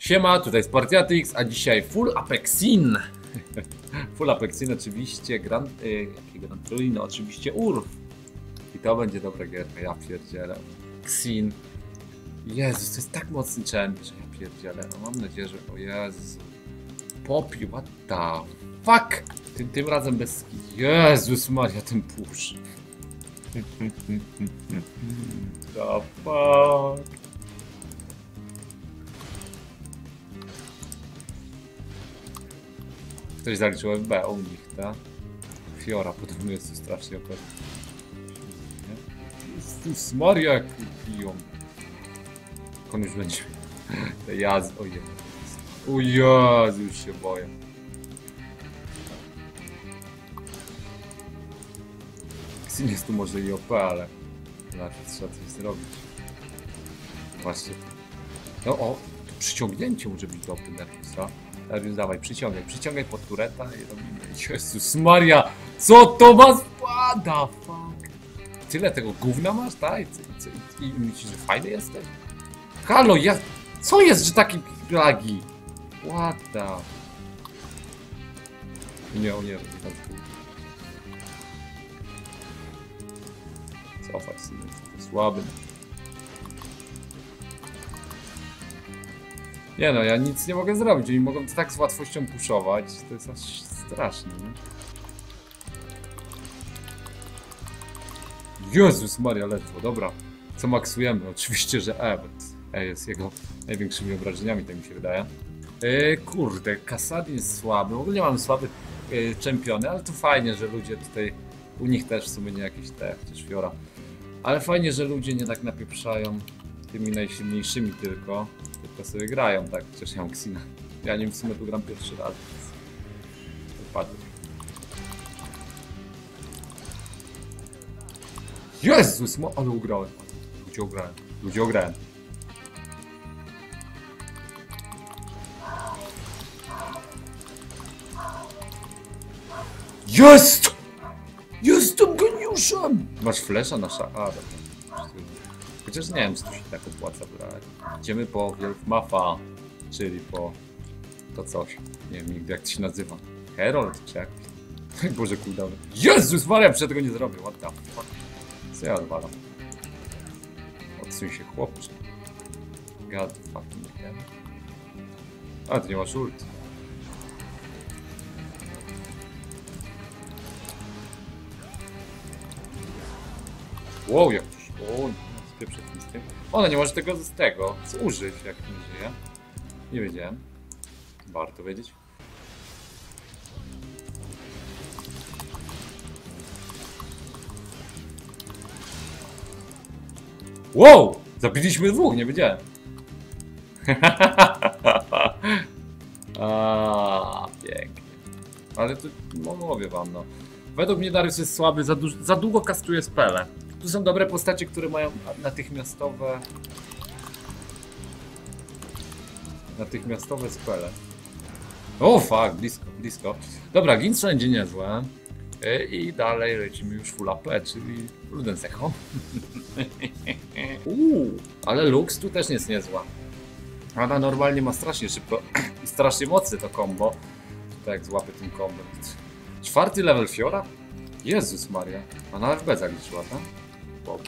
Siema, tutaj Spartiatix, a dzisiaj Full Apexin. Full Apexin oczywiście, jaki Grand Prix? No oczywiście Urf. I to będzie dobra gierka, ja pierdzielę. Xin. Jezus, to jest tak mocny challenge, że ja pierdzielę. No mam nadzieję, że... O Jezu. Popi, what the fuck? Tym razem bez... Jezus Maria, ten push. The fuck? Ktoś zaliczył FB u nich, tak? Fiora podobno jest tu strasznie opewny. Jezus Maria, jak piją. On już będzie... Te jazdy, o Jezu. O Jezu, już się boję. Xin jest tu może i OP, ale... Najpierw trzeba coś zrobić. Właśnie. No o, to przyciągnięcie może być dobry Nerfusa. Nerfus, dawaj, przyciągaj pod tureta i robimy. Jezus Maria, co to ma spada, fuck. Tyle tego gówna masz, tak? I myślisz, że fajny jesteś? Halo, co jest, że takie lagi? What the... Nie, o nie, nie tam cofać sobie, to słaby. Nie no, ja nic nie mogę zrobić, oni mogą to tak z łatwością puszować, to jest aż straszne, nie? Jezus Maria, ledwo, dobra. Co maksujemy? Oczywiście, że E, bo E jest jego największymi obrażeniami, tak mi się wydaje. Kurde, Kassadin jest słaby, ogólnie mamy słaby czempiony, ale to fajnie, że ludzie tutaj, u nich też w sumie nie jakieś te, chociaż Fiora. Ale fajnie, że ludzie nie tak napieprzają tymi najsilniejszymi tylko sobie grają, tak, chociaż ja mam Xina. Ja nim w sumie tu gram pierwszy raz, więc wypadł. Jezus, ale ugrałem. Ludzie ugrałem. Jest! Jestem geniuszem! Masz flesza na szaka? A, dobra. Chociaż nie wiem, czy to się tak opłaca brać. Idziemy po Wielfmafa, czyli po to coś. Nie wiem nigdy jak to się nazywa. Herold czy jak? Boże cooldown. Jezus Maria, przed tego nie zrobię. What the fuck? Co ja odwalam? Odsuń się chłopcze. God fucking hell. A, ty nie masz ult. Wow, jak to... O, spieprzę z tym. Ona nie może tego zużyć, jak nie żyje. Nie wiedziałem. Warto wiedzieć. Wow! Zabiliśmy dwóch, nie wiedziałem. Pięknie. Ale to, no mówię wam, no. Według mnie Darius jest słaby, za długo kastuje spele. Tu są dobre postacie, które mają natychmiastowe spele. O fuck, blisko. Dobra, Ginz będzie niezłe. I dalej lecimy już full AP, czyli Ludens Echo. Ale Lux tu też jest niezła. Ona normalnie ma strasznie szybko i strasznie mocne to combo. Tutaj jak złapie tym combo. 4. level Fiora? Jezus Maria. A na FB zaliczyła, tak? Wow.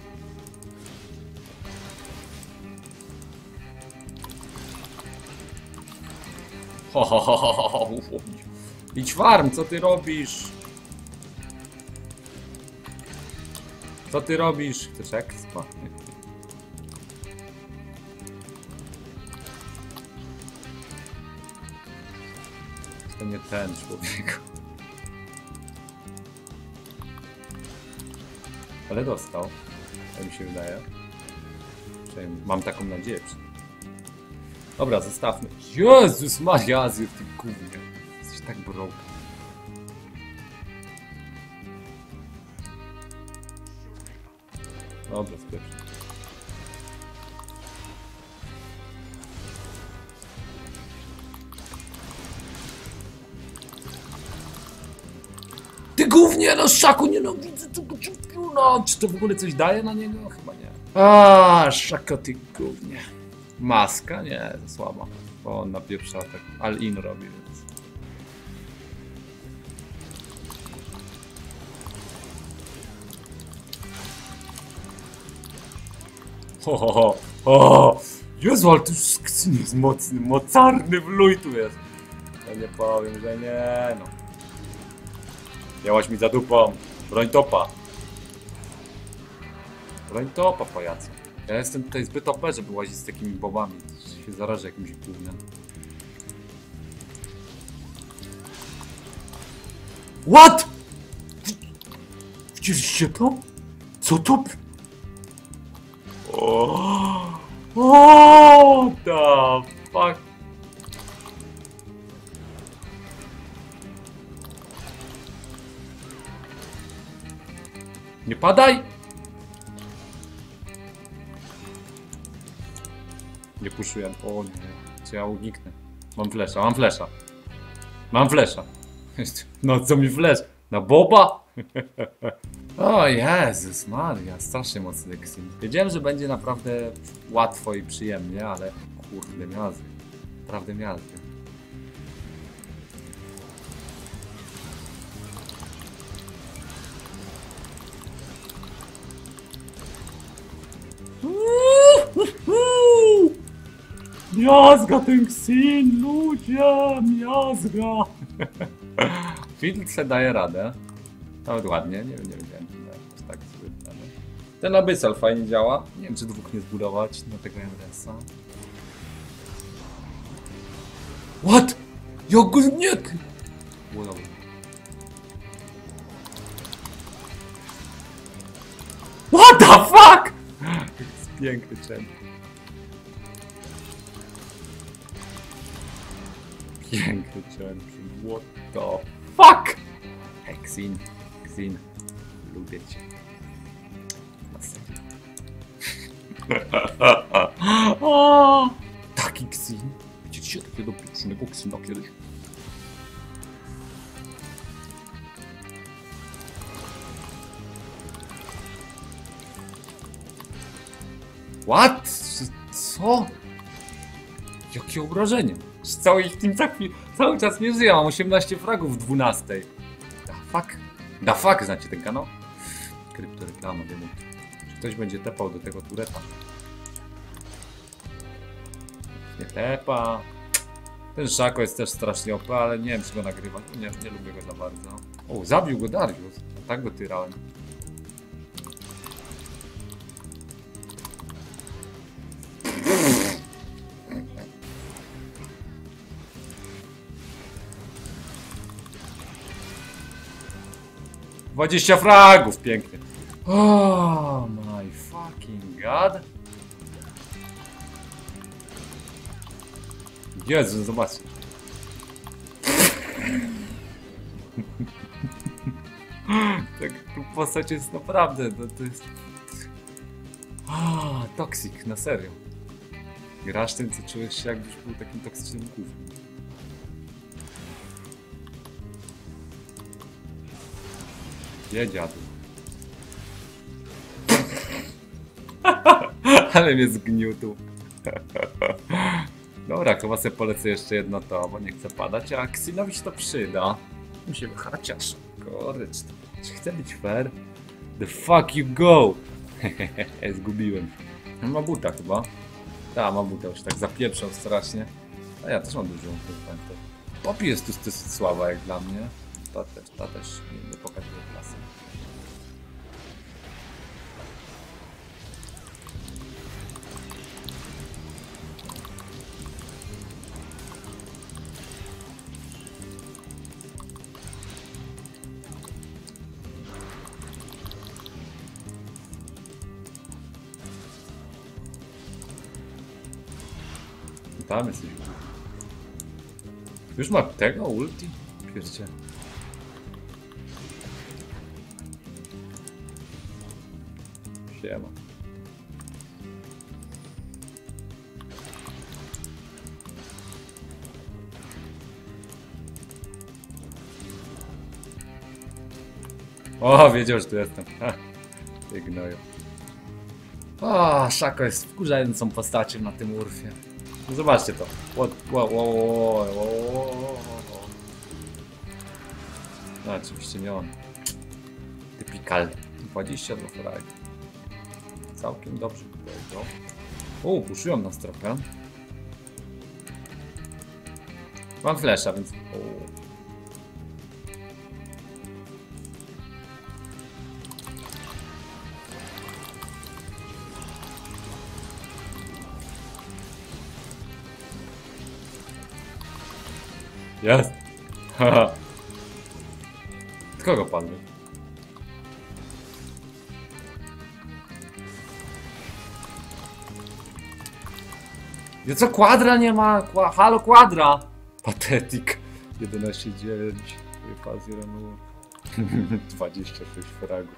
Idź farm, co ty robisz? Co ty robisz? Chcesz expa? To nie ten człowiek. Ale dostał, tak mi się wydaje. Mam taką nadzieję. Dobra, zostawmy. Jezus Maria, Azir, ty gównie. Jesteś tak broken. Dobra, spieprzę. Ty gównie, no Szaku, nienawidzę tego czempiona! Czy to w ogóle coś daje na niego? Chyba nie. Szako, ty gównie. Maska? Nie, to słaba. Bo on napieprza tak all-in robi, więc... Ho, ho, ho, ho. Jezu, ale to już skrzyn jest mocny, mocarny wluj tu jest. Ja nie powiem, że nie, no. Miałaś mi za dupą. Broń topa. Broń topa, pajacu. Ja jestem tutaj zbyt OP, żeby łazić z takimi bobami. Się zarażę jakimś gównem. What? Widzieliście to? Co to? O, the fuck? Nie padaj! Nie puszuję. O nie, co ja uniknę? Mam flesza, mam flesza. Mam flesza. No co mi flesz? Na boba? O Jezus Maria, strasznie mocny Xin. Wiedziałem, że będzie naprawdę łatwo i przyjemnie, ale kurde miazy. Naprawdę miazy. Miazga ten Xin, ludzie, miazga. Fiddle se daje radę. Nawet ładnie, nie wiedziałem, że tak zbyt, ale... Ten Abyssal fajnie działa. Nie wiem, czy dwóch nie zbudować na tego Emresa. What? Jak go nie... Wow. What the fuck? Jest piękny champion. Piękny champion. What the fuck? Hey, Xin. Xin. Lubię cię. Na serio. Taki Xin. Widzicie takiego pieczonego Xina kiedyś? What? Co? Jakie obrażenie? Cały ich team cały czas nie żyje, mam 18 fragów w 12. Da fuck? Da fuck, znacie ten kanał? Kryptoreklama, wiem. Czy ktoś będzie tepał do tego tureta? Nie tepa. Ten Szako jest też strasznie OP, ale nie wiem, czy go nagrywać. Nie lubię go za bardzo. O, zabił go Darius. Tak go tyrałem. Dwadzieścia fragów, pięknie. Oh my fucking god. Jezu, zobaczcie. Tak, postać jest naprawdę, to jest... Toxic, na serio. Grasz tym, co czujesz się, jakbyś był takim toksycznym głównym. Nie, dziadu. Ale mnie zgniótł. Dobra, chyba sobie polecę jeszcze jedno to, bo nie chcę padać, a Xinowi się to przyda. Mi się chociaż. Korycz, czy chcę być fair? The fuck you go! Zgubiłem. Ma buta chyba. Tak, ma buta, już tak zapieprzał strasznie. A ja też mam dużą pamiętę. Poppy jest tu dosyć słaba jak dla mnie. Ta też nie pokazuje klasy. Tam jesteś. Już ma tego ulti? Pierdzie. Siema. O, wiedział, że tu jestem. Ha, ty gnoju. O, Szako jest wkurzającą postacią na tym Urfie. No zobaczcie to. No oczywiście nie on. Typical. 22 fragi. Całkiem dobrze tutaj go. O, puszyłem nas trochę. Mam flesza, więc... O. Jest! Haha! Kogo padły? Ja co, kwadra nie ma? Halo, kwadra! Patetik. 11,9. Fazję ranu. 26 fragów.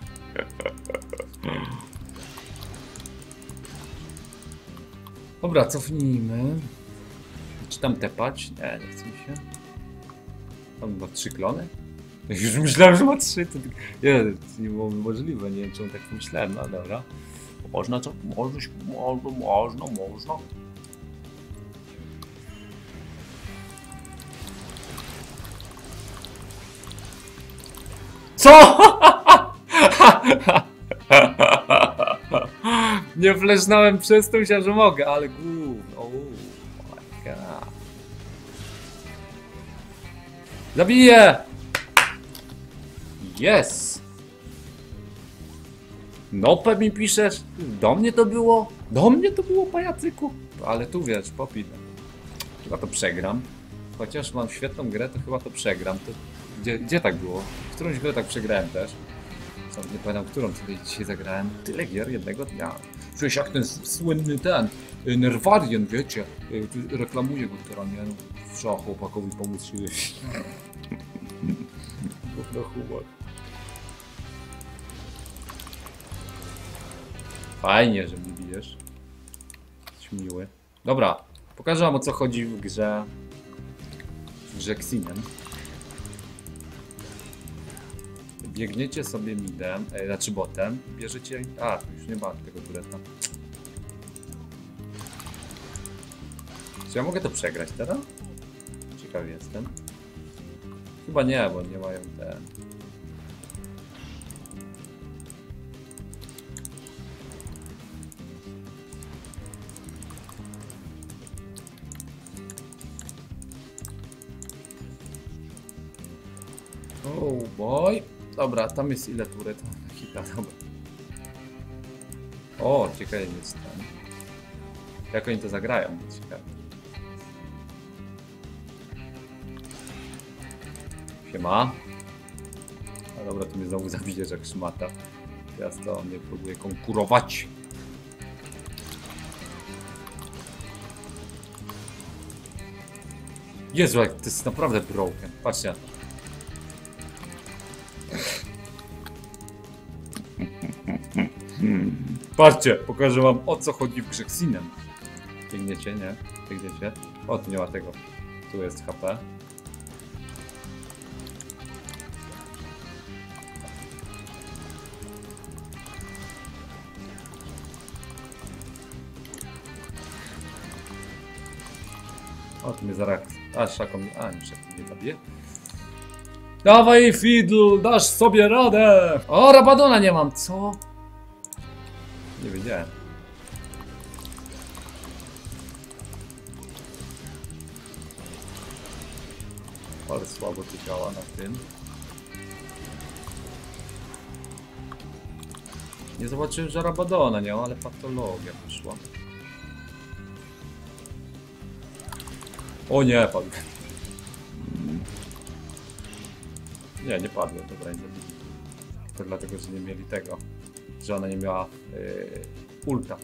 Dobra, cofnijmy. Czy tam tepać? Nie, nie chce mi się. Tam ma 3 klony? Już myślałem, że ma 3. To nie było możliwe, nie wiem czemu tak myślałem, no dobra. Można co? Można. Co? Nie flesznąłem przez to, że mogę, ale gówno. Oh my god. Zabiję! Yes! Nopę mi piszesz? Do mnie to było? Do mnie to było, pajacyku? Ale tu wiesz, popinę. Chyba to przegram. Chociaż mam świetną grę, to chyba to przegram. To gdzie tak było? W którąś grę tak przegrałem też. Sam nie pamiętam, którą tutaj dzisiaj zagrałem. Tyle gier jednego dnia. Przecież jak ten słynny ten Nerwarian, wiecie, reklamuje go teraz, nie? Trzeba chłopakowi pomóc się jeść. Na humor. Fajnie, że mnie bijesz. Jesteś miły. Dobra, pokażę wam, o co chodzi w grze Xenem. Biegniecie sobie midem, znaczy botem, bierzecie... A, już nie ma tego tureta. Czy ja mogę to przegrać teraz? Ciekawy jestem. Chyba nie, bo nie mają te... Oh boy. Dobra, tam jest ile turet? Hita, dobra. O, ciekawe jest ten. Jak oni to zagrają? Ciekawe. Siema. A dobra, tu mnie znowu zabijesz jak szmata. Teraz to on mnie próbuje konkurować. Jezu, jak to jest naprawdę broken. Patrzcie na to. Patrzcie, pokażę wam, o co chodzi w grze Xenem. Biegniecie, nie? Biegniecie. O, tu nie ma tego. Tu jest HP. O, tu mnie zaraz... A, Szako mnie... A, nie, Szako mnie zabije. Dawaj, Fiddle, dasz sobie radę! O, Rabadona nie mam, co? Nie wiedziałem. Ale słabo to działa na tym. Nie zobaczyłem, że Rabadona nie ma, ale patologia wyszła. O nie, padł. Nie, nie padłem, dobra, nie zabili. To dlatego, że nie mieli tego. Że ona nie miała ulta.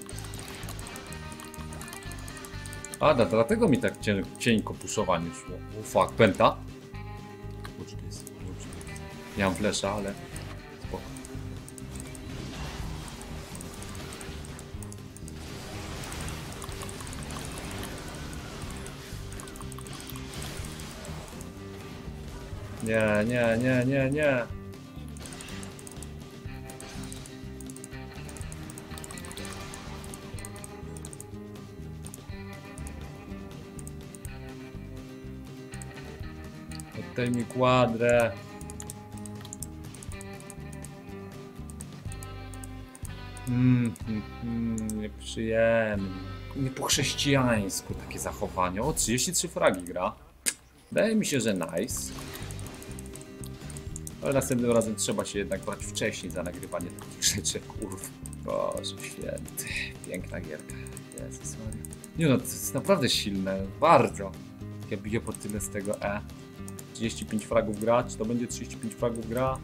A, dlatego mi tak cienko puszowanie szło. O fuck, penta. Kurczę, to jest. Nie mam flesza, ale spoko. Nie. Daj mi kwadrę. Nieprzyjemnie. Nie po chrześcijańsku takie zachowanie. O, 33 fragi gra. Wydaje mi się, że nice. Ale następnym razem trzeba się jednak brać wcześniej za nagrywanie takich rzeczy. Kurwa. Boże święty. Piękna gierka. Jezus Maria. Nie no, to jest naprawdę silne. Bardzo. Ja biję po tyle z tego E. 35 fragów gra. Czy to będzie 35 fragów gra?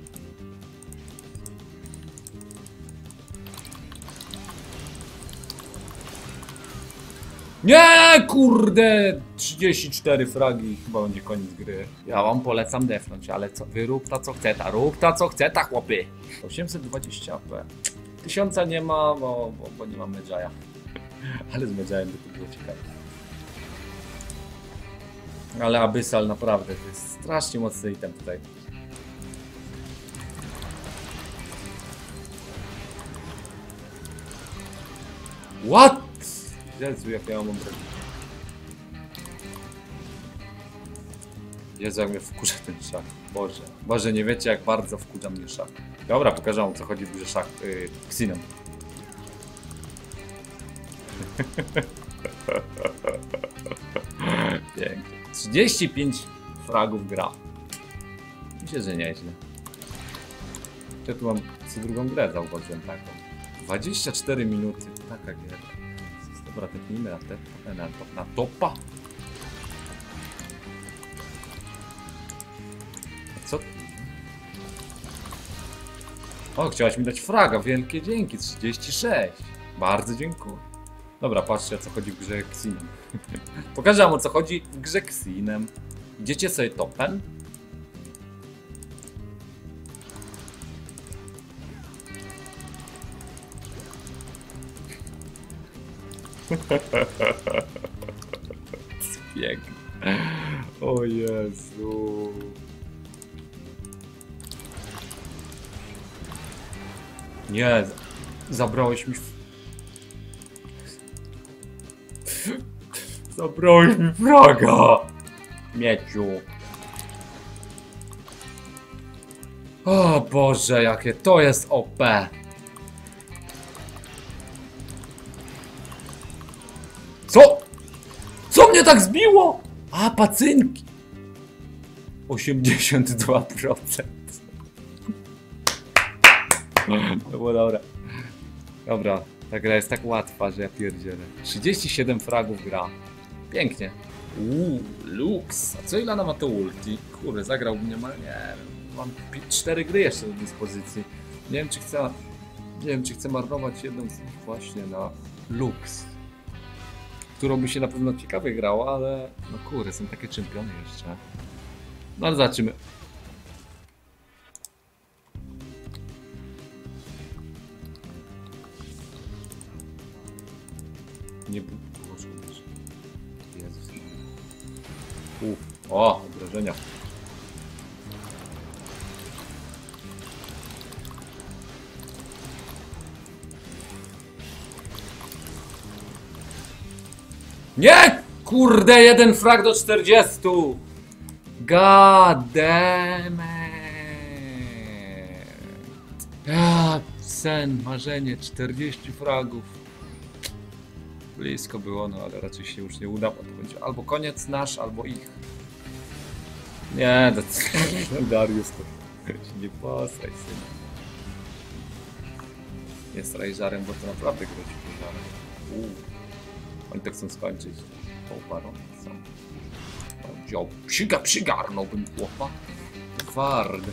Nie, kurde! 34 fragi, chyba będzie koniec gry. Ja wam polecam defnąć, ale co, wy rób ta co chce ta, rób ta co chce ta, chłopy. 820 AP. 1000 nie ma, bo nie mam Medjaya. Ale z Medjayem by to było ciekawe. Ale Abyssal naprawdę, to jest strasznie mocny item tutaj. What? Jezu, jak ja mam brać. Jezu, jak mnie wkurza ten szach. Boże. Boże, nie wiecie jak bardzo wkurza mnie szach. Dobra, pokażę wam, co chodzi w grze szach. Ksinem. Pięknie. 35 fragów gra. Myślę, że nieźle. Ja tu mam co drugą grę, zauważyłem taką. 24 minuty. Taka gierka. Dobra, tepnijmy na topa. A co? O, chciałaś mi dać fraga. Wielkie dzięki. 36. Bardzo dziękuję. Dobra, patrzcie, o co chodzi w grze Ksinem. Pokażę wam, o co chodzi w grze Ksinem. Idziecie sobie topem. Pięknie. O Jezu. Nie, zabrałeś mi... Zabrałeś mi fraga! Mieciu. O Boże, jakie to jest OP. Co? Co mnie tak zbiło? A, pacynki. 82%. To było dobre. Dobra, ta gra jest tak łatwa, że ja pierdzielę. 37 fragów gra. Pięknie. Lux. A co ile ona ma to ulti? Kurde, zagrałbym niemal, nie wiem. Mam 4 gry jeszcze do dyspozycji. Nie wiem, czy chcę marnować jedną z nich właśnie na Lux. Którą by się na pewno ciekawie grało, ale no kurde, są takie czempiony jeszcze. No ale zobaczymy. Nie było. Jezus. O, obrażenia. Nie! Kurde, jeden frag do 40! God damn it! Sen, marzenie, 40 fragów. Blisko było, no ale raczej się już nie uda, bo to będzie albo koniec nasz, albo ich. Nie, to Darius to się nie posraj, syna. Jest rajżarem, bo to naprawdę grozi pożarem. Oni tak chcą skończyć. Poparą są. Przygarnąłbym chłopa. Ward.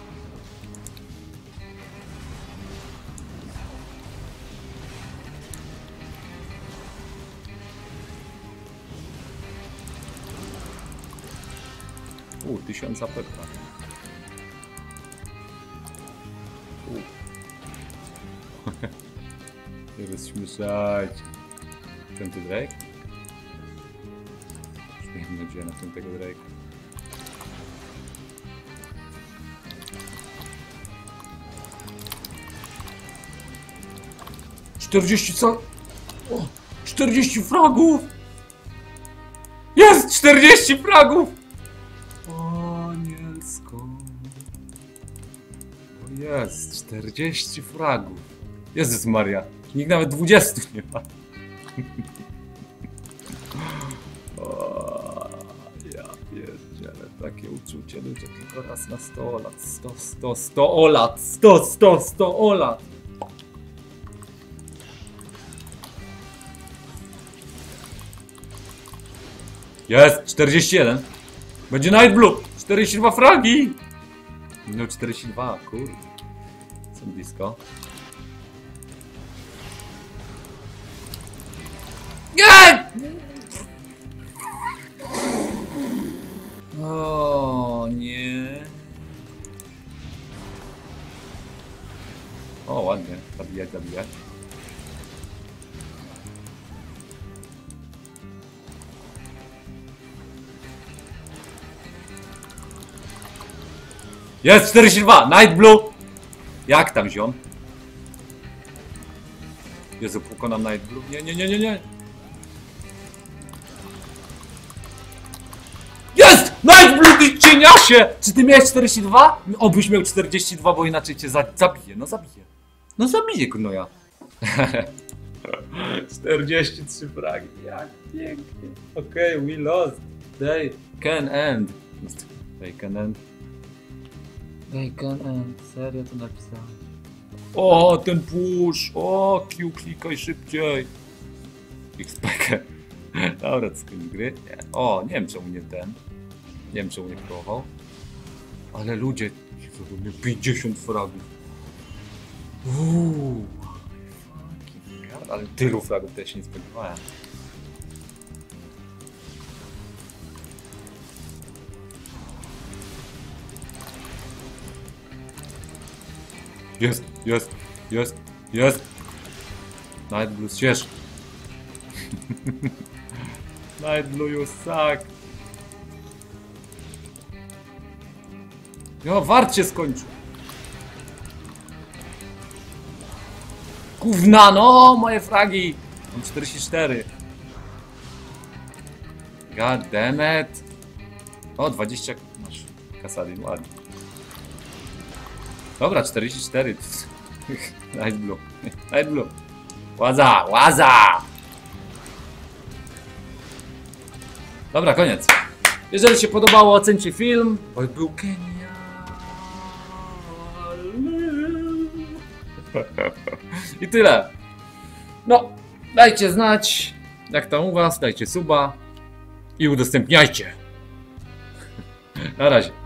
1000 AP. Nie rozśmieszać. Ten ty Drake? Już miałem nadzieję na tego Drake'a. Co? O, 40 fragów! Jest 40 fragów! O, Jest, 40 fragów. Jezus Maria, nikt nawet 20 nie ma. O, ja pierdzielę, takie uczucie, ludzie, tylko raz na 100 lat, 100 lat, 100 lat. Jest, 41. Będzie Night Blue, 42 fragi. No 42, kurde. Są blisko. Nie! O nie. O, ładnie. Zabijać, zabijać. Jest 42! Night Blue! Jak tam, ziom? Jezu, pokonam Night Blue. Nie. Jest! Night Blue, ty cieniasie! Czy ty miałeś 42? Obyś miał 42, bo inaczej cię zabije. No zabiję. No zabiję, gnoja. 43 fragi. Jak pięknie. Okej, we lost. They can end. They can end. They can end. Serio to napisałem. O, ten push! O, Q, klikaj szybciej! XP. Dobra, to skończ gry. Nie. O, nie wiem czemu nie ten. Nie wiem czemu nie próbował. Ale ludzie, 50 fragów. Ale tylu fragów też się nie spodziewałem. Jest! Night Blue, ścież! Night Blue, you suck! No, wart się skończył! Gówna, no, moje fragi! Mam 44. God damn it! O, 20 masz kasadin, ładnie. Dobra, 44. Night Blue. Night Blue. Łaza! Dobra, koniec. Jeżeli się podobało, ocencie film, bo był genialny. I tyle. No, dajcie znać, jak tam u was, dajcie suba i udostępniajcie. Na razie.